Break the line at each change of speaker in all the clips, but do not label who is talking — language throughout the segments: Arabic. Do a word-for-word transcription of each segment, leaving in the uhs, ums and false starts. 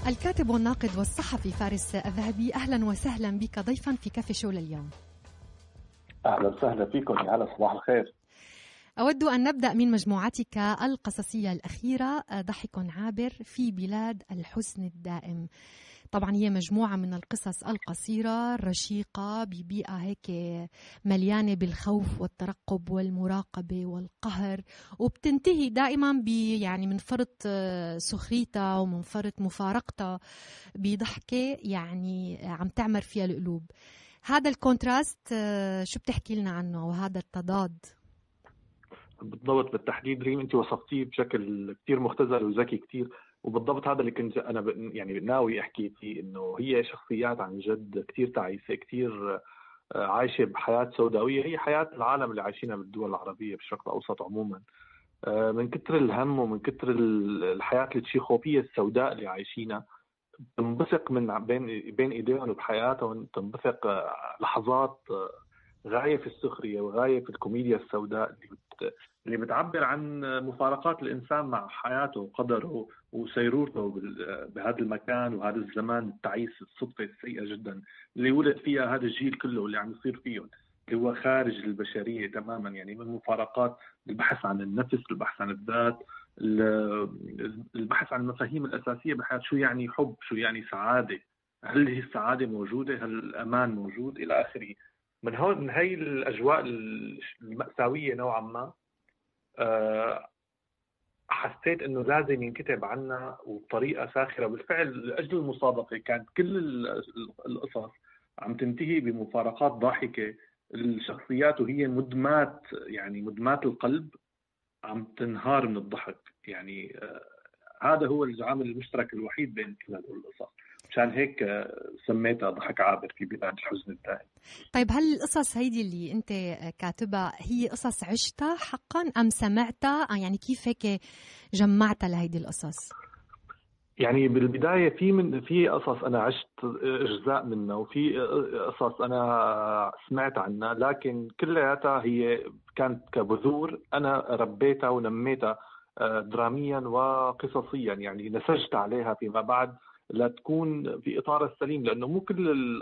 الكاتب والناقد والصحفي فارس الذهبي، أهلا وسهلا بك ضيفا في كافي شو لليوم.
أهلا وسهلا فيكم، يا هلا، صباح الخير.
أود أن نبدأ من مجموعتك القصصية الأخيرة ضحك عابر في بلاد الحزن الدائم. طبعا هي مجموعة من القصص القصيرة الرشيقة ببيئة هيك مليانة بالخوف والترقب والمراقبة والقهر، وبتنتهي دائما ب يعني من فرط سخريتها ومن فرط مفارقتها بضحكة يعني عم تعمر فيها القلوب. هذا الكونتراست شو بتحكي لنا عنه، وهذا التضاد؟
بالضبط، بالتحديد ريم انت وصفتيه بشكل كتير مختزل وذكي كتير، وبالضبط هذا اللي كنت انا ب... يعني ناوي احكي فيه، انه هي شخصيات عن جد كتير تعيسة، كتير عايشة بحياة سوداوية، هي حياة العالم اللي عايشينها بالدول العربية بالشرق الأوسط عموما. من كتر الهم ومن كتر الحياة التشيخوبية السوداء اللي عايشينها، تنبثق من بين بين ايديهم وبحياتهم، تنبثق لحظات غاية في السخرية وغاية في الكوميديا السوداء اللي بت... اللي بتعبر عن مفارقات الإنسان مع حياته وقدره وسيرورته بهذا المكان وهذا الزمان التعيس، الصدفة السيئة جدا اللي ولد فيها هذا الجيل كله واللي عم يصير فيهم، اللي هو خارج البشرية تماما. يعني من مفارقات البحث عن النفس، البحث عن الذات، البحث عن المفاهيم الأساسية بحياة، شو يعني حب، شو يعني سعادة، هل هي السعادة موجودة، هل الأمان موجود، إلى آخره. من هون، من هاي الأجواء المأساوية نوعا ما، حسيت إنه لازم ينكتب عنها وبطريقة ساخرة. بالفعل لأجل المصادقة كانت كل القصص عم تنتهي بمفارقات ضاحكة، الشخصيات وهي مدمات، يعني مدمات القلب، عم تنهار من الضحك. يعني هذا هو العامل المشترك الوحيد بين كل هذول القصص، مشان هيك سميتها ضحك عابر في بلاد الحزن الدائم.
طيب، هل القصص هيدي اللي انت كاتبها هي قصص عشتها حقا ام سمعتها؟ يعني كيف هيك جمعتها لهيدي القصص؟
يعني بالبداية في من في قصص أنا عشت أجزاء منها، وفي قصص أنا سمعت عنها، لكن كلياتها هي كانت كبذور أنا ربيتها ونميتها دراميا وقصصيا، يعني نسجت عليها فيما بعد لتكون في إطارها السليم، لأنه مو كل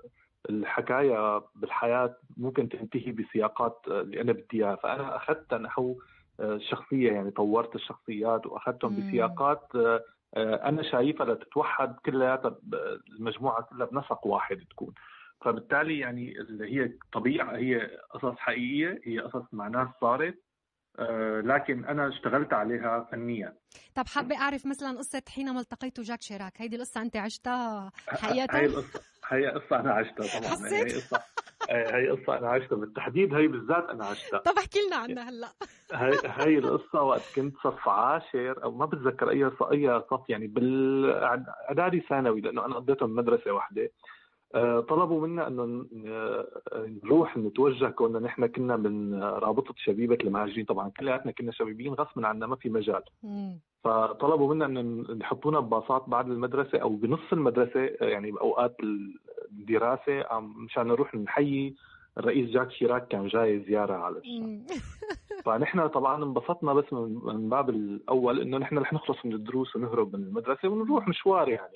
الحكاية بالحياة ممكن تنتهي بسياقات اللي أنا بدي إياها. فأنا أخذت نحو الشخصية، يعني طورت الشخصيات وأخذتهم بسياقات أنا شايفها لتتوحد كلها، المجموعة كلها بنسق واحد تكون. فبالتالي يعني هي طبيعة، هي قصص حقيقية، هي قصص مع ناس صارت، لكن أنا اشتغلت عليها فنيا.
طب حابة أعرف مثلا قصة حينما التقيت جاك شيراك، هيدي القصة أنت عشتها حقيقة؟
هاي القصة هي قصة أنا عشتها طبعا.
حسيت؟
هي قصة هي قصة أنا عشتها بالتحديد، هي بالذات أنا عشتها.
طب احكي لنا عنها هلا.
هاي هاي القصة وقت كنت صف عاشر أو ما بتذكر أي أي صف، يعني بالإعدادي ثانوي، لأنه أنا قضيتهم مدرسة واحدة. طلبوا منا انه نروح نتوجه، كنا نحن كنا من رابطه شبيبه المهاجرين، طبعا كلياتنا كنا شبيبين غصب عنا ما في مجال. فطلبوا منا ان نحطونا بباصات بعد المدرسه او بنص المدرسه، يعني باوقات الدراسه، مشان نروح نحيي الرئيس جاك شيراك، كان جاي زياره على الشام. فنحن طبعا انبسطنا، بس من باب الاول انه نحن رح نخلص من الدروس ونهرب من المدرسه ونروح مشوار يعني.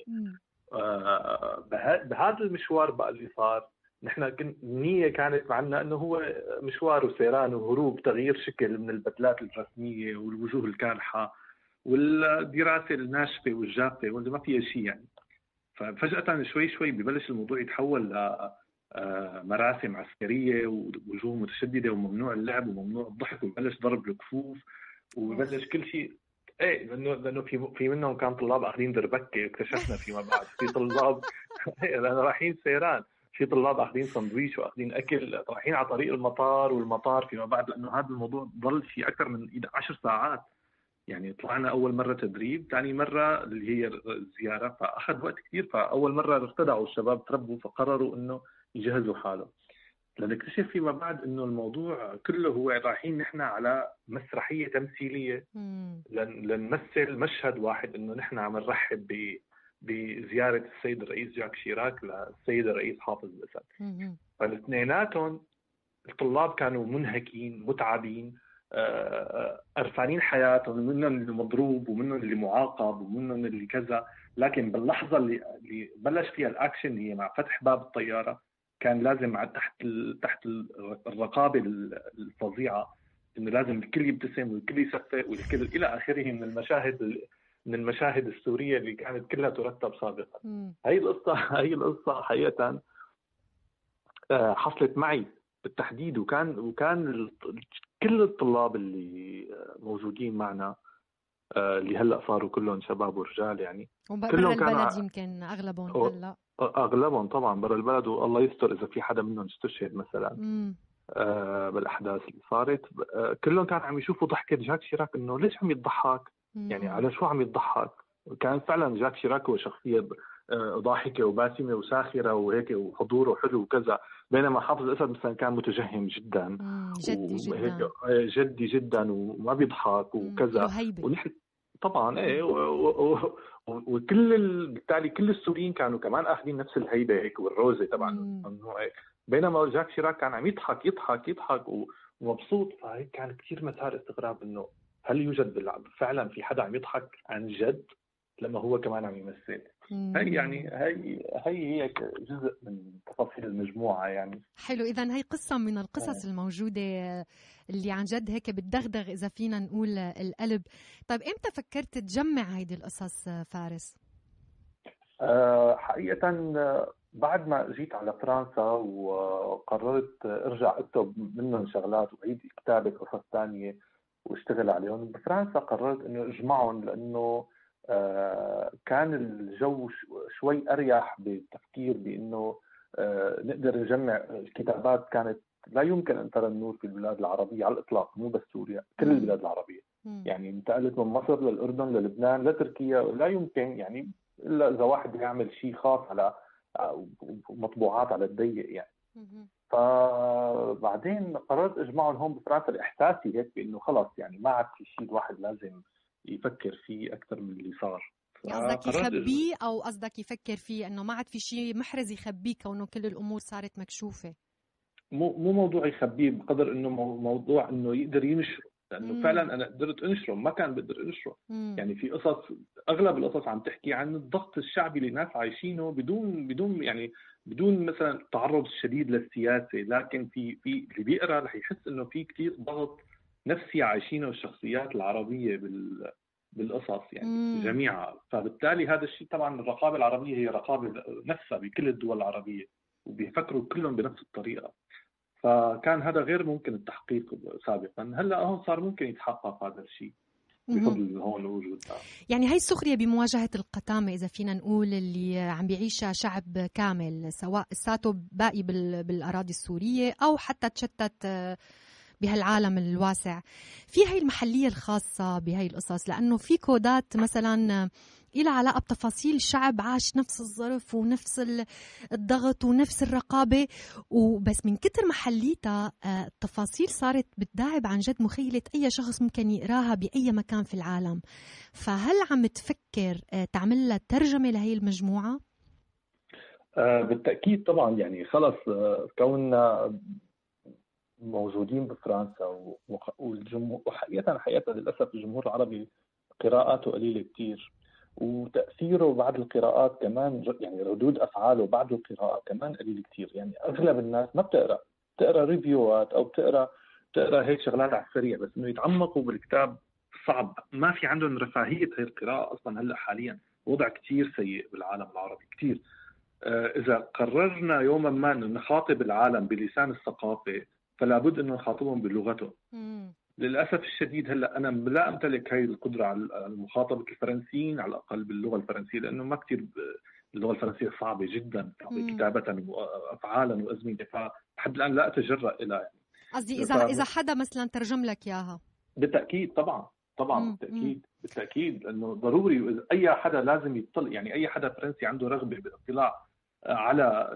آه بهذا المشوار بقى اللي صار، نحن كن النية كانت معنا انه هو مشوار وسيران وهروب، تغيير شكل من البدلات الرسمية والوجوه الكالحة والدراسة الناشفة والجافة واللي ما فيها شيء يعني. ففجأة شوي شوي ببلش الموضوع يتحول لمراسم عسكرية ووجوه متشددة وممنوع اللعب وممنوع الضحك، وببلش ضرب الكفوف وببلش كل شيء. ايه، لانه لانه في في منهم كان طلاب اخذين دربكه، اكتشفنا فيما بعد في طلاب لانه رايحين سيران، في طلاب اخذين سندويش واخذين اكل رايحين على طريق المطار، والمطار فيما بعد لانه هذا الموضوع ضل في اكثر من عشر ساعات. يعني طلعنا اول مره تدريب، ثاني مره اللي هي الزياره، فاخذ وقت كثير. فاول مره ارتدعوا الشباب، تربوا، فقرروا انه يجهزوا حالهم. لنكتشف فيما بعد انه الموضوع كله هو رايحين نحن على مسرحيه تمثيليه لنمثل مشهد واحد، انه نحن عم نرحب ب بزياره السيد الرئيس جاك شيراك للسيد الرئيس حافظ الاسد. فالاثنيناتهم الطلاب كانوا منهكين متعبين، قرفانين حياتهم، منهم اللي مضروب ومنهم اللي معاقب ومنهم اللي كذا. لكن باللحظة اللي اللي بلش فيها الأكشن هي مع فتح باب الطيارة، كان لازم تحت تحت الرقابة الفظيعة إنه لازم الكل يبتسم والكل يصفق والكل إلى آخره من المشاهد من المشاهد السورية اللي كانت كلها ترتب سابقا. هاي القصة هاي القصة حقيقة حصلت معي بالتحديد، وكان وكان كل الطلاب اللي موجودين معنا اللي هلا صاروا كلهم شباب ورجال يعني،
وبرا البلد يمكن اغلبهم هلا
اغلبهم طبعا برا البلد، والله يستر اذا في حدا منهم استشهد مثلا آه بالاحداث اللي صارت. آه كلهم كانوا عم يشوفوا ضحكه جاك شيراك، انه ليش عم يضحك يعني، على شو عم يضحك. كان فعلا جاك شيراك هو شخصيه ضاحكه وباسمه وساخره وهيك وحضوره حلو وكذا، بينما حافظ الاسد مثلا كان متجهم جدا،
جدي جدا
جدي جدا وما بيضحك وكذا. ونحن طبعا ايه وكل بالتالي كل السوريين كانوا كمان اخذين نفس الهيبه هيك والروزه تبع انه هيك، بينما جاك شيراك كان عم يضحك يضحك يضحك ومبسوط. فهيك كان كثير مثار استغراب انه هل يوجد فعلا في حدا عم يضحك عن جد لما هو كمان عم يمثل. هي يعني هي هي هي جزء من تفاصيل المجموعة يعني.
حلو. إذن هي قصة من القصص آه. الموجودة اللي عن جد هيك بتدغدغ إذا فينا نقول القلب. طيب إمتى فكرت تجمع هيدي القصص فارس؟
أه حقيقة بعد ما جيت على فرنسا وقررت ارجع اكتب منهم شغلات واعيد كتابة قصص ثانية واشتغل عليهم بفرنسا، قررت انه اجمعهم لانه آه كان الجو شوي أريح بالتفكير بأنه آه نقدر نجمع الكتابات. كانت لا يمكن أن ترى النور في البلاد العربية على الإطلاق، مو بس سوريا، كل البلاد العربية. يعني انتقلت من مصر للأردن للبنان لتركيا، لا يمكن يعني إلا إذا واحد يعمل شيء خاص على مطبوعات على الضيق يعني. فبعدين قررت اجمعهم هون بفرنسا لاحساسي هيك بانه خلص يعني ما عاد في شيء الواحد لازم يفكر فيه اكثر من اللي صار.
قصدك يخبيه او قصدك يفكر فيه انه ما عاد في شيء محرز يخبيه كونه كل الامور صارت مكشوفه؟
مو مو موضوع يخبيه بقدر انه موضوع انه يقدر ينشره، لانه مم. فعلا انا قدرت انشره، ما كان بقدر انشره. مم. يعني في قصص، اغلب القصص عم تحكي عن الضغط الشعبي اللي الناس عايشينه بدون بدون يعني بدون مثلا التعرض الشديد للسياسه، لكن في في اللي بيقرا رح يحس انه في كثير ضغط نفسي عايشينه الشخصيات العربيه بال بالقصص يعني مم. جميعها. فبالتالي هذا الشيء طبعا الرقابه العربيه هي رقابه نفسها بكل الدول العربيه وبيفكروا كلهم بنفس الطريقه، فكان هذا غير ممكن التحقيق سابقا. هلا هون صار ممكن يتحقق هذا الشيء بفضل هون وجودنا.
يعني هاي السخرية بمواجهة القتامة إذا فينا نقول اللي عم بيعيشها شعب كامل، سواء ساته باقي بالأراضي السورية أو حتى تشتت بهالعالم الواسع، في هاي المحلية الخاصة بهاي القصص، لأنه في كودات مثلا إلى علاقة بتفاصيل شعب عاش نفس الظرف ونفس الضغط ونفس الرقابة، وبس من كتر محليتها التفاصيل صارت بتداعب عن جد مخيلة أي شخص ممكن يقراها بأي مكان في العالم. فهل عم تفكر تعمل لها ترجمة لهي المجموعة؟
آه بالتأكيد طبعا. يعني خلص آه كوننا موجودين بفرنسا والجمهور، وحقيقة حقيقة للأسف الجمهور العربي قراءاته قليلة كتير، وتأثيره بعد القراءات كمان يعني ردود أفعاله بعد القراءة كمان قليل كتير. يعني أغلب الناس ما بتقرأ، بتقرأ ريفيوات أو بتقرأ بتقرأ هيك شغلات على السريع، بس إنه يتعمقوا بالكتاب صعب. ما في عندهم رفاهية هي القراءة أصلا. هلأ حاليا وضع كتير سيء بالعالم العربي كتير. آه إذا قررنا يوما ما أن نخاطب العالم بلسان الثقافة فلا بد أن نخاطبهم بلغته. مم. للأسف الشديد هلأ أنا لا أمتلك هاي القدرة على مخاطبة الفرنسيين على الأقل باللغة الفرنسية، لأنه ما كتير اللغة الفرنسية صعبة جدا كتابة وأفعالا وأزمنة، فحد الآن لا أتجرأ إلى يعني.
قصدي إذا إذا حدا مثلا ترجم لك إياها.
بالتأكيد طبعا طبعا مم. بالتأكيد بالتأكيد لأنه ضروري أي حدا لازم يطلع، يعني أي حدا فرنسي عنده رغبة بالاطلاع على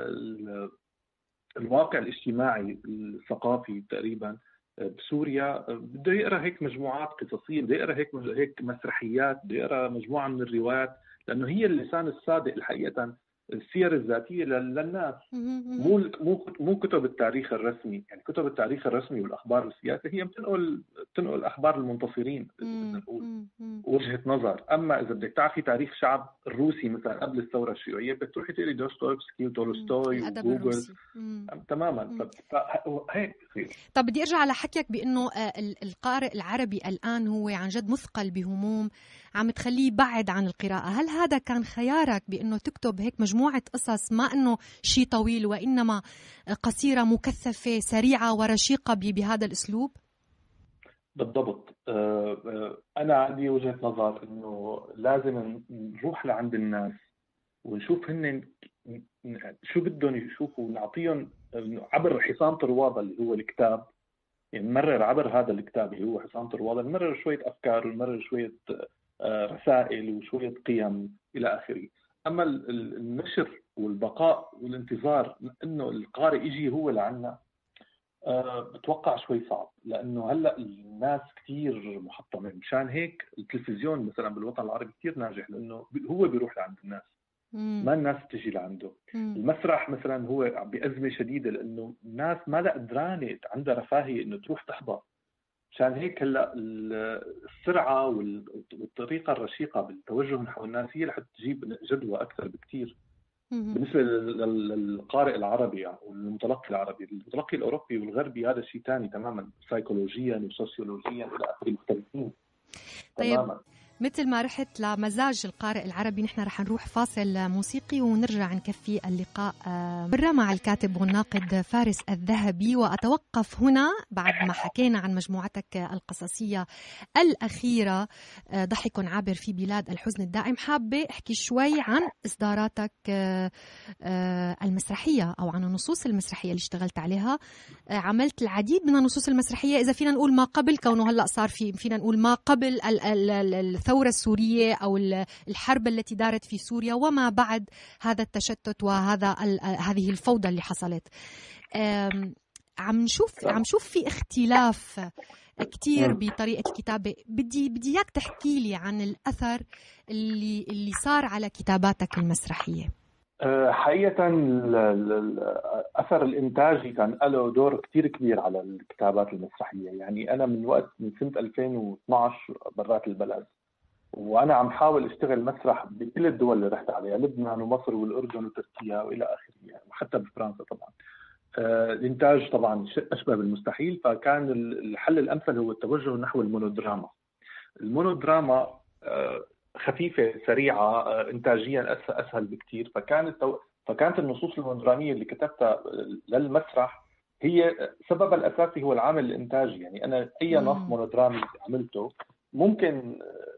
الواقع الاجتماعي الثقافي تقريبا بسوريا بده يقرأ هيك مجموعات قصصية، بده يقرأ هيك هيك مسرحيات، بده يقرأ مجموعة من الروايات، لأنه هي اللسان الصادق الحقيقة السير الذاتيه للناس، مو مو مو كتب التاريخ الرسمي. يعني كتب التاريخ الرسمي والاخبار السياسيه هي بتنقل بتنقل اخبار المنتصرين، بدنا نقول وجهه نظر. اما اذا بدك تعرفي تاريخ شعب الروسي مثلا قبل الثوره الشيوعيه، بدك تروحي تقري دوستويفسكي وتولستوي وجوجل. تماما. هيك بصير.
طب بدي ارجع على حكيك بانه القارئ العربي الان هو عن جد مثقل بهموم عم تخليه بعد عن القراءه. هل هذا كان خيارك بانه تكتب هيك مجموعه قصص ما انه شيء طويل وانما قصيره مكثفه سريعه ورشيقه بهذا الاسلوب؟
بالضبط. انا عندي وجهه نظر انه لازم نروح لعند الناس ونشوف هن شو بدهم يشوفوا، ونعطيهم عبر حصان طروادة اللي هو الكتاب. يعني نمرر عبر هذا الكتاب اللي هو حصان طروادة، نمرر شوية أفكار ونمرر شوية رسائل وشوية قيم إلى آخره. أما النشر والبقاء والانتظار إنه القارئ يجي هو لعنا، بتوقع شوي صعب، لأنه هلأ الناس كتير محطمة. مشان هيك التلفزيون مثلا بالوطن العربي كتير ناجح، لأنه هو بيروح لعند الناس، ما الناس تجي لعنده. المسرح مثلا هو بأزمة شديدة، لأنه الناس ما لا قدرانة عندها رفاهية إنه تروح تحضر. مشان هيك هلا السرعة والطريقة الرشيقة بالتوجه نحو الناس هي رح تجيب جدوى أكثر بكتير بالنسبة للقارئ العربي والمتلقي العربي. المتلقي الأوروبي والغربي هذا شيء ثاني تماما، سايكولوجيا وسوسيولوجيا إلى آخره مختلفين.
طيب تماماً. مثل ما رحت لمزاج القارئ العربي، نحن رح نروح فاصل موسيقي ونرجع نكفي اللقاء مرة مع الكاتب والناقد فارس الذهبي. وأتوقف هنا بعد ما حكينا عن مجموعتك القصصية الأخيرة ضحك عابر في بلاد الحزن الدائم، حابة أحكي شوي عن إصداراتك المسرحية أو عن النصوص المسرحية اللي اشتغلت عليها. عملت العديد من النصوص المسرحية، إذا فينا نقول ما قبل، كونه هلأ صار في فينا نقول ما قبل الثورة السورية أو الحرب التي دارت في سوريا، وما بعد هذا التشتت وهذا هذه الفوضى اللي حصلت. عم نشوف عم نشوف في اختلاف كتير بطريقة الكتابة. بدي بدي إياك تحكي لي عن الأثر اللي اللي صار على كتاباتك المسرحية.
حقيقة الأثر الإنتاجي كان له دور كتير كبير على الكتابات المسرحية. يعني أنا من وقت من سنة ألفين واثناشر برات البلد، وأنا عم حاول أشتغل مسرح بكل الدول اللي رحت عليها، لبنان ومصر والأردن وتركيا وإلى آخره، يعني وحتى بفرنسا طبعا. آه الإنتاج طبعا أشبه بالمستحيل، فكان الحل الأمثل هو التوجه نحو المونودراما. المونودراما آه خفيفة سريعة، آه إنتاجيا أسهل بكتير. فكانت فكانت النصوص المونودرامية اللي كتبتها للمسرح هي سبب الأساسي هو العامل الإنتاجي. يعني أنا أي نص مونودرامي عملته ممكن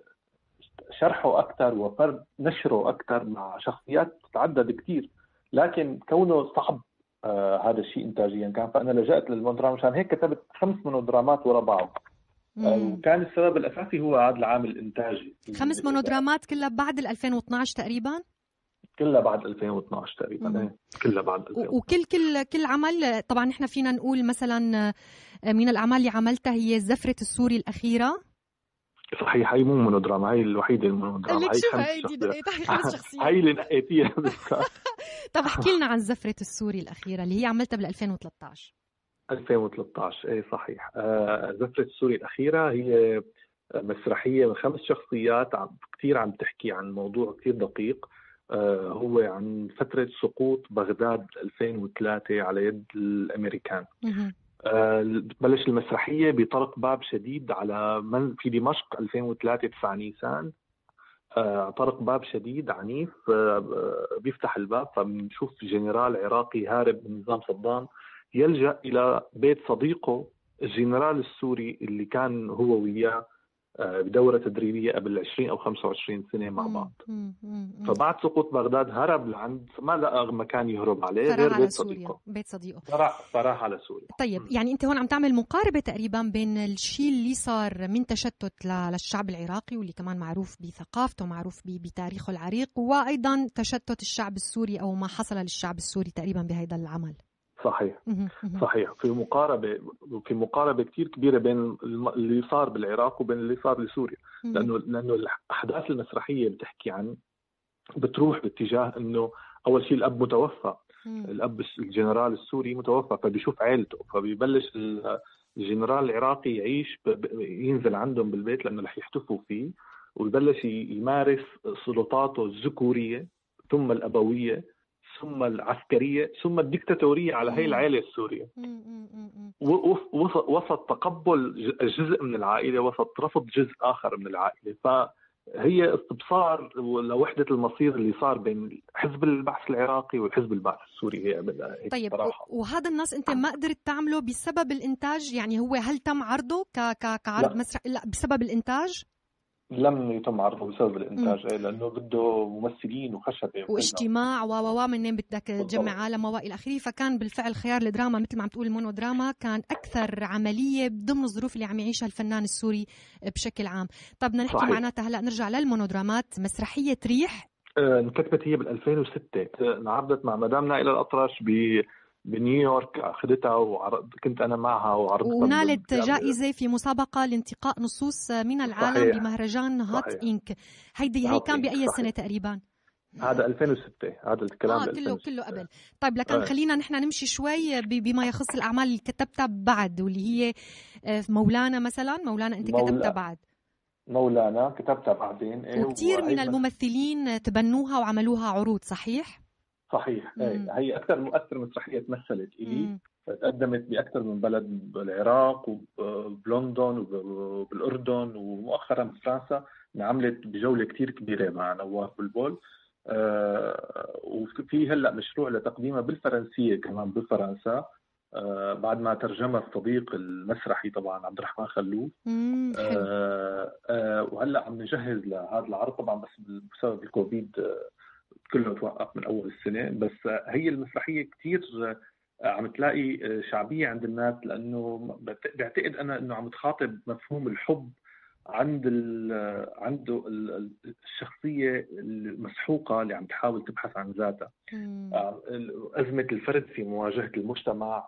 شرحه أكثر وفرد نشره أكثر مع شخصيات تتعدد كتير، لكن كونه صعب آه هذا الشيء إنتاجيا كان، فأنا لجأت للمونودراما. مشان هيك كتبت خمس مونودرامات ورا بعض، آه وكان السبب الأساسي هو هذا العامل الإنتاجي.
خمس مونودرامات كلها بعد ألفين واثناشر تقريبا؟
كلها بعد ألفين واثناشر تقريبا. كلها بعد ألفين واثناشر.
وكل كل كل عمل طبعا نحن فينا نقول مثلا من الأعمال اللي عملتها هي زفرة السوري الأخيرة.
صحيح، هي مو مونودراما، هي الوحيدة المونودراما.
هي خمس شخصيات.
هي اللي نقيتيها.
طب احكي لنا عن زفرة السوري الأخيرة اللي هي عملتها بال ألفين وثلاثة عشر.
ألفين وثلاثة عشر اي صحيح. آه زفرة السوري الأخيرة هي مسرحية من خمس شخصيات عم كثير عم تحكي عن موضوع كثير دقيق. آه هو عن فترة سقوط بغداد ألفين وثلاثة على يد الأمريكان. بلش المسرحية بطرق باب شديد على من في دمشق ألفين وثلاثة تسعة نيسان. طرق باب شديد عنيف بيفتح الباب، فبنشوف جنرال عراقي هارب من نظام صدام يلجأ إلى بيت صديقه الجنرال السوري اللي كان هو وياه بدورة تدريبية قبل عشرين أو خمسة وعشرين سنة مع بعض. فبعد سقوط بغداد هرب لعند ما لقى مكان يهرب عليه غير بيت صديقه.
بيت صديقه
فراح فراح على سوريا.
طيب يعني أنت هون عم تعمل مقاربة تقريبا بين الشيء اللي صار من تشتت للشعب العراقي، واللي كمان معروف بثقافته ومعروف بتاريخه العريق، وأيضا تشتت الشعب السوري أو ما حصل للشعب السوري تقريبا بهذا العمل.
صحيح صحيح. في مقاربة في مقاربة كتير كبيرة بين اللي صار بالعراق وبين اللي صار لسوريا، لأنه لأنه الأحداث المسرحية بتحكي عن بتروح باتجاه إنه اول شيء الاب متوفى،
مم.
الاب الجنرال السوري متوفى، فبيشوف عائلته، فبيبلش الجنرال العراقي يعيش ينزل عندهم بالبيت لانه رح يحتفوا فيه، ويبلش يمارس سلطاته الذكوريه ثم الابويه ثم العسكريه ثم الدكتاتوريه على هي العائله السوريه. وسط تقبل جزء من العائله، وسط رفض جزء اخر من العائله. فهي استبصار لوحده المصير اللي صار بين حزب البعث العراقي والحزب البعث السوري. هي
طيب
صراحة.
وهذا النص انت ما قدرت تعمله بسبب الانتاج؟ يعني هو هل تم عرضه ك ك كعرض مسرح؟ لا، بسبب الانتاج
لم يتم عرضه بسبب الانتاج، ايه لانه بده ممثلين وخشبه
واجتماع و و منين بدك تجمع عالم والى اخره. فكان بالفعل خيار الدراما مثل ما عم تقول المونودراما كان اكثر عمليه ضمن الظروف اللي عم يعيشها الفنان السوري بشكل عام. طب بدنا نحكي معناتها هلا نرجع للمونودرامات. مسرحيه ريح
انكتبت هي بال ألفين وستة، انعرضت مع مدام نائلة الأطرش ب بنيويورك، اخذتها وكنت انا معها وعرضتها،
ونالت جائزه في مسابقه لانتقاء نصوص من العالم صحيح. بمهرجان هات صحيح. انك. هيدي هي كان باي سنه تقريبا؟
هذا ألفين وستة، هذا الكلام
آه كله كله قبل. طيب لكن آه. خلينا نحن نمشي شوي بما يخص الاعمال اللي كتبتها بعد، واللي هي مولانا مثلا. مولانا انت مولا. كتبتها بعد؟
مولانا كتبتها بعدين،
ايه وكثير من الممثلين تبنوها وعملوها عروض، صحيح؟
صحيح. ايه هي اكثر مؤثر مسرحيه تمثلت الي، تقدمت باكثر من بلد بالعراق وبلندن وبالاردن ومؤخرا بفرنسا، عملت بجوله كثير كبيره مع نواف بلبل. آه وفي هلا مشروع لتقديمها بالفرنسيه كمان بفرنسا، آه بعد ما ترجمها الصديق المسرحي طبعا عبد الرحمن خلوف. آه آه وهلا عم نجهز لهذا العرض طبعا، بس بسبب الكوفيد آه كله توقف من اول السنه. بس آه هي المسرحيه كثير آه عم تلاقي آه شعبيه عند الناس، لانه بعتقد انا انه عم تخاطب مفهوم الحب عند عنده الشخصيه المسحوقه اللي عم تحاول تبحث عن ذاتها. ازمه الفرد في مواجهه المجتمع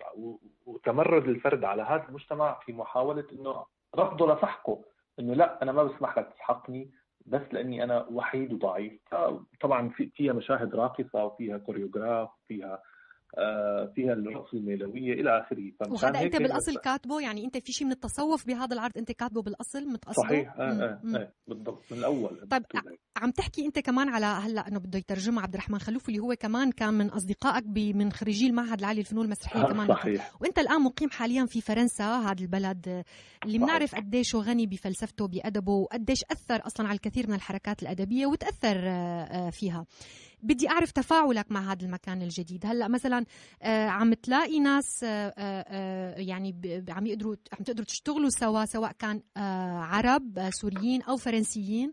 وتمرد الفرد على هذا المجتمع في محاوله انه رفضه لسحقه، انه لا انا ما بسمح لك تسحقني بس لاني انا وحيد وضعيف. طبعا في فيها مشاهد راقصه وفيها كوريوغراف وفيها آه فيها الرقص الميلويه الى اخره.
وهذا انت بالاصل كاتبه؟ يعني انت في شيء من التصوف بهذا العرض انت كاتبه بالاصل متقصده؟
صحيح. اه اه, آه بالضبط من الاول.
طيب عم تحكي انت كمان على هلا انه بده يترجمها عبد الرحمن خلوف، اللي هو كمان كان من اصدقائك من خريجي المعهد العالي للفنون المسرحيه كمان.
صحيح.
وانت الان مقيم حاليا في فرنسا، هذا البلد اللي بنعرف قديش غني بفلسفته بادبه، وقديش اثر اصلا على الكثير من الحركات الادبيه وتاثر فيها. بدي أعرف تفاعلك مع هذا المكان الجديد. هلأ مثلا عم تلاقي ناس يعني عم يقدروا عم تقدروا تشتغلوا سوا، سواء كان عرب سوريين أو فرنسيين؟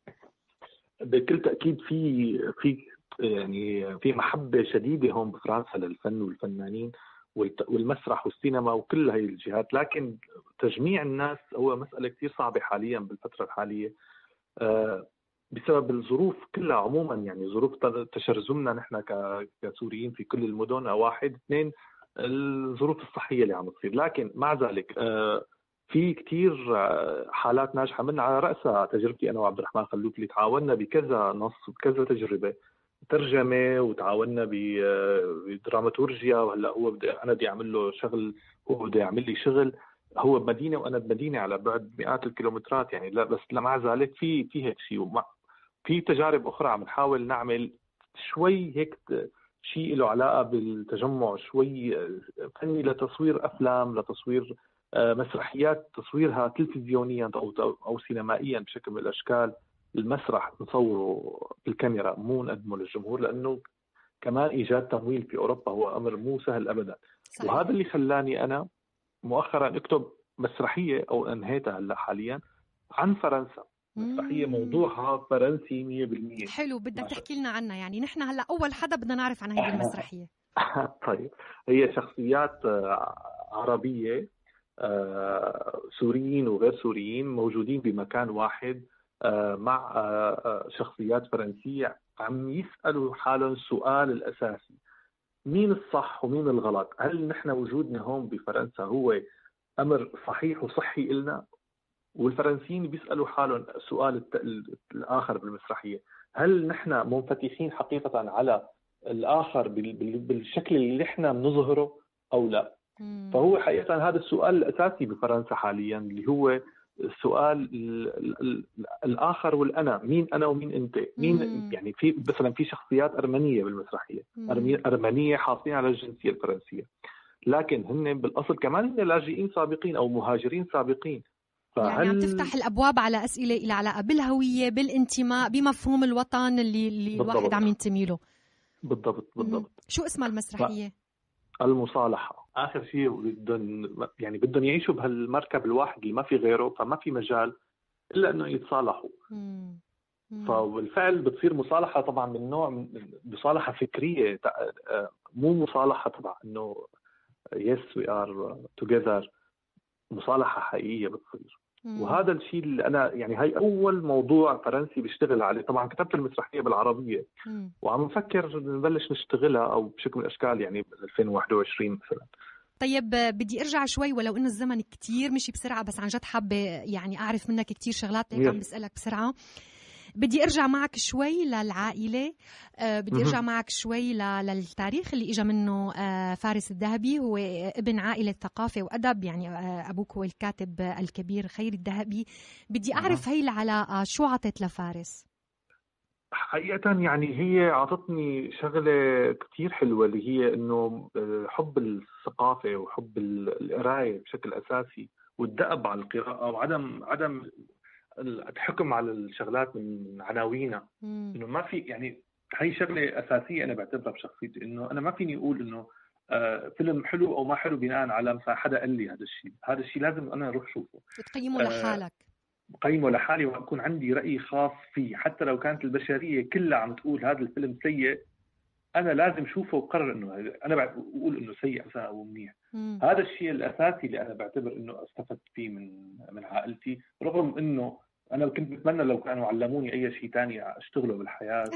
بكل تأكيد في في يعني في محبة شديدة هون بفرنسا للفن والفنانين والمسرح والسينما وكل هاي الجهات، لكن تجميع الناس هو مسألة كتير صعبة حاليا بالفترة الحالية بسبب الظروف كلها عموما. يعني ظروف تشرذمنا نحن كسوريين في كل المدن، واحد اثنين الظروف الصحية اللي عم تصير. لكن مع ذلك في كتير حالات ناجحة، من على رأسها تجربتي أنا وعبد الرحمن خلوف اللي تعاوننا بكذا نص وكذا تجربة ترجمة، وتعاوننا بدراماتورجيا، وهلا هو بدي أنا بدي أعمل له شغل، هو بده يعمل لي شغل. هو بمدينة وأنا بمدينة على بعد مئات الكيلومترات يعني. لا بس مع ذلك في في هيك شيء، ومع في تجارب أخرى عم نحاول نعمل شوي هيك شيء له علاقة بالتجمع شوي فني، لتصوير أفلام، لتصوير مسرحيات تصويرها تلفزيونيا أو أو سينمائيا بشكل من الأشكال. المسرح نصوره بالكاميرا مو نقدمه للجمهور، لأنه كمان إيجاد تمويل في أوروبا هو أمر مو سهل أبدا. صحيح. وهذا اللي خلاني أنا مؤخرا اكتب مسرحية أو أنهيتها هلا حاليا عن فرنسا. مسرحية موضوعها فرنسي مية بالمية.
حلو، بدك تحكي لنا عنها. يعني نحن هلا أول حدا بدنا نعرف عن هذه المسرحية.
طيب هي شخصيات عربية سوريين وغير سوريين موجودين بمكان واحد مع شخصيات فرنسية عم يسألوا حالهم السؤال الأساسي: مين الصح ومين الغلط؟ هل نحن وجودنا هون بفرنسا هو أمر صحيح وصحي إلنا؟ والفرنسيين بيسألوا حالهم السؤال الآخر بالمسرحية: هل نحن منفتحين حقيقة على الآخر بالشكل اللي احنا بنظهره أو لا.
مم.
فهو حقيقة هذا السؤال الأساسي بفرنسا حاليا، اللي هو السؤال الآخر والأنا، مين أنا ومين أنت، مين
مم.
يعني. في مثلا في شخصيات أرمنية بالمسرحية،
مم.
أرمنية حاصلين على الجنسية الفرنسية، لكن هن بالأصل كمان لاجئين سابقين أو مهاجرين سابقين.
يعني عم تفتح الأبواب على أسئلة إلى علاقة بالهوية، بالانتماء، بمفهوم الوطن اللي, اللي الواحد عم ينتمي له.
بالضبط بالضبط.
شو اسمها المسرحية؟
المصالحة. آخر شيء بدهم يعني بدهم يعيشوا بهالمركب الواحد اللي ما في غيره، فما في مجال إلا إنه يتصالحوا.
مم. مم.
فبالفعل بتصير مصالحة طبعا من نوع مصالحة فكرية، مو مصالحة طبعا إنه yes we are together، مصالحة حقيقية بتصير. مم. وهذا الشيء اللي أنا يعني هاي أول موضوع فرنسي بيشتغل عليه. طبعا كتبت المسرحية بالعربية، مم. وعم نفكر نبلش نشتغلها أو بشكل من الأشكال يعني ألفين وواحد وعشرين مثلا.
طيب بدي ارجع شوي، ولو انه الزمن كتير مشي بسرعه، بس عن جد حابه يعني اعرف منك كتير شغلات هيك عم بسالك بسرعه. بدي ارجع معك شوي للعائله، أه بدي ارجع معك شوي للتاريخ اللي اجى منه أه فارس الذهبي. هو ابن عائله ثقافه وادب، يعني أه ابوك هو الكاتب الكبير خير الذهبي. بدي اعرف هي العلاقه شو عطت لفارس؟
حقيقة يعني هي عطتني شغلة كتير حلوة، اللي هي إنه حب الثقافة وحب القراية بشكل أساسي، والدأب على القراءة، وعدم عدم الحكم على الشغلات من عناوينها. إنه ما في يعني هي شغلة أساسية أنا بعتبرها بشخصيتي، إنه أنا ما فيني أقول إنه آه فيلم حلو أو ما حلو بناء على مثلا حدا قال لي هذا الشيء. هذا الشيء لازم أنا أروح شوفه
وتقيمه لحالك.
قيمه لحالي، وأكون عندي رأي خاص فيه. حتى لو كانت البشرية كلها عم تقول هذا الفيلم سيء، أنا لازم شوفه وقرر إنه أنا بقول إنه سيء مثلا أو منيح. مم. هذا الشيء الأساسي اللي أنا بعتبر إنه استفدت فيه من من عائلتي، رغم إنه أنا كنت بتمنى لو كانوا علموني أي شيء تاني أشتغله بالحياة.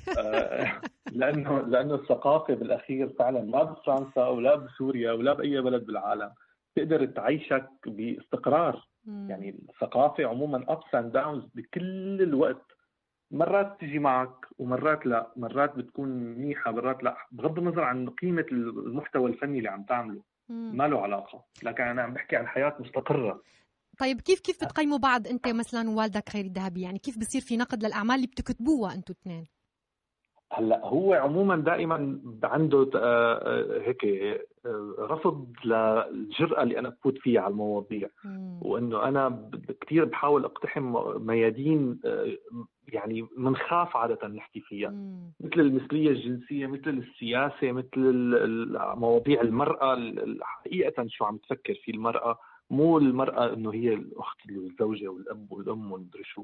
لأنه لأنه الثقافة بالأخير فعلا لا بفرنسا ولا بسوريا ولا بأي بلد بالعالم تقدر تعيشك باستقرار. يعني الثقافة عموما ups and downs بكل الوقت، مرات تجي معك ومرات لا، مرات بتكون منيحة مرات لا، بغض النظر عن قيمة المحتوى الفني اللي عم تعمله ما له علاقة، لكن أنا عم بحكي عن حياة مستقرة.
طيب كيف كيف بتقيموا بعض أنت مثلا ووالدك خير الذهبي؟ يعني كيف بصير في نقد للأعمال اللي بتكتبوها أنتوا اثنين؟
هلا هو عموما دائما عنده هيك رفض للجرأة اللي انا بفوت فيها على المواضيع، وانه انا كثير بحاول اقتحم ميادين يعني منخاف عاده نحكي فيها، مم. مثل المثليه الجنسيه، مثل السياسه، مثل مواضيع المراه. حقيقه شو عم تفكر في المراه، مو المراه انه هي الاخت والزوجه والاب والام ومدري شو.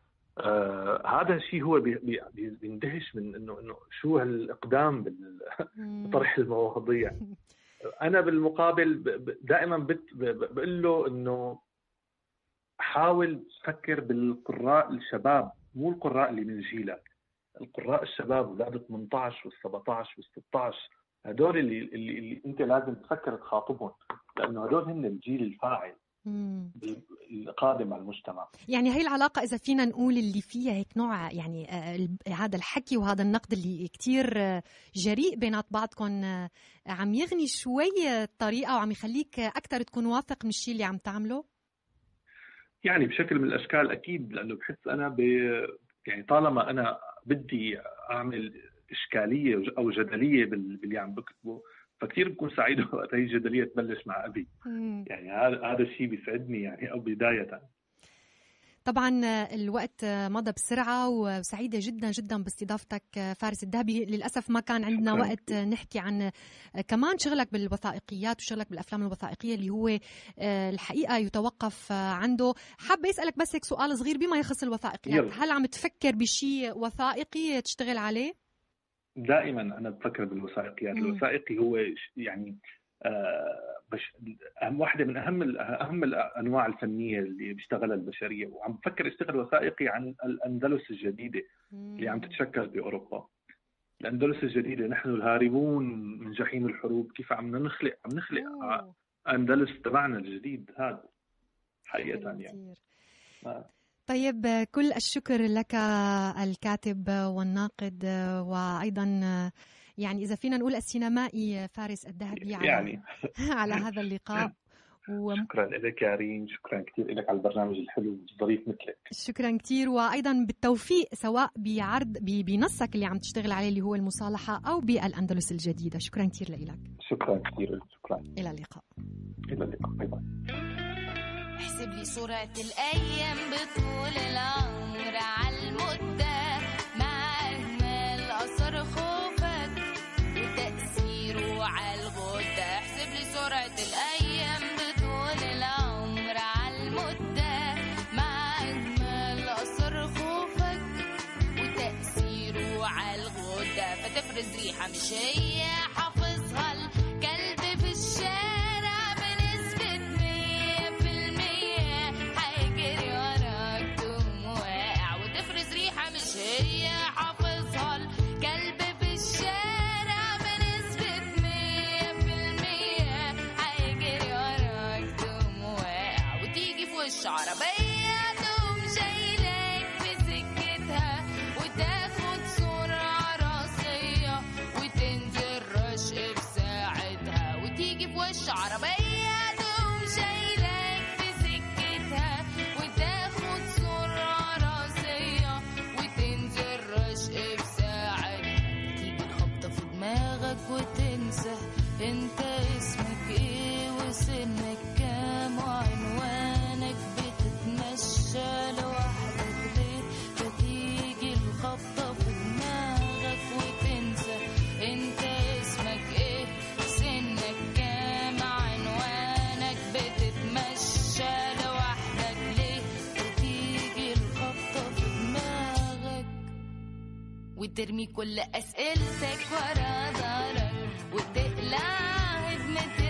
آه هذا الشيء هو بي بي بيندهش من انه انه شو هالاقدام بطرح المواضيع. انا بالمقابل دائما بقول له انه حاول تفكر بالقراء الشباب، مو القراء اللي من جيلك، القراء الشباب اولاد ثمانية عشر وسبعة عشر وستة عشر، هدول اللي, اللي اللي انت لازم تفكر تخاطبهم، لانه هدول هم الجيل الفاعل القادم على المجتمع.
يعني هي العلاقة إذا فينا نقول اللي فيها هيك نوع يعني آه هذا الحكي وهذا النقد اللي كتير آه جريء بينات بعضكم، آه عم يغني شوي الطريقة وعم يخليك أكتر تكون واثق من الشيء اللي عم تعمله؟
يعني بشكل من الأشكال أكيد، لأنه بحس أنا ب يعني طالما أنا بدي أعمل إشكالية أو جدلية باللي عم بكتبه، فكتير بكون سعيد وقت هي الجدلية تبلش مع أبي. مم. يعني هذا هذا الشيء بيسعدني يعني، أو بداية.
طبعا الوقت مضى بسرعة، وسعيدة جدا جدا باستضافتك فارس الذهبي. للأسف ما كان عندنا وقت نحكي عن كمان شغلك بالوثائقيات وشغلك بالأفلام الوثائقية اللي هو الحقيقة يتوقف عنده. حابة أسألك بس هيك سؤال صغير بما يخص الوثائقيات، هل عم تفكر بشيء وثائقي تشتغل عليه؟
دائما أنا بفكر بالوثائقيات. م. الوثائقي هو يعني آه بش أهم واحدة من أهم أهم الأنواع الفنية اللي بيشتغلها البشرية، وعم بفكر اشتغل وثائقي عن الأندلس الجديدة مم. اللي عم تتشكل بأوروبا. الأندلس الجديدة، نحن الهاربون من جحيم الحروب، كيف عم نخلق عم نخلق أوه. أندلس تبعنا الجديد هذا حقيقة يعني. آه.
طيب كل الشكر لك الكاتب والناقد، وأيضا يعني إذا فينا نقول السينمائي فارس الذهبي على
يعني
على هذا اللقاء. و...
شكرا لك يا ريم، شكرا كثير لك على البرنامج الحلو والظريف مثلك.
شكرا كثير، وأيضا بالتوفيق سواء بعرض بنصك اللي عم تشتغل عليه اللي هو المصالحة أو بالأندلس الجديدة. شكرا كثير لك.
شكرا كثير، شكرا.
إلى اللقاء.
إلى اللقاء، باي باي.
احسب لي سرعة الأيام بطول العمر عالمدة مع أجمل أثر خوفك وتأثيره عالغدة. احسب لي سرعة الأيام بطول العمر عالمدة مع أجمل أثر خوفك وتأثيره عالغدة. فتفرز ريحة مش هي حافظها الكلب في الشارع بنسبة مية في المية هيجري وراك تقوم واقع. وتفرز ريحة مش هي حافظها الكلب في الشارع بنسبة مية في المية هيجري وراك تقوم واقع. وتيجي في وش عربية تقوم شايلك في سكتها وتاخد سرعة راسية وتنزل رشق في ساعتها. وتيجي في وش عربية تقوم شايلك في سكتها وتاخد سرعة راسية وتنزل رشق في ساعتها. تيجي الخبطة في دماغك وتنسى انت اسمك ايه وسنك كام وعنوانك بتتمشى لوحدك ليه. فتيجي الخبطة في دماغك وتنسى انت اسمك ايه سنك كام عنوانك بتتمشى لوحدك ليه. فتيجي الخبطة في دماغك وترمي كل أسئلتك ورا ظهرك وتقلع هدمة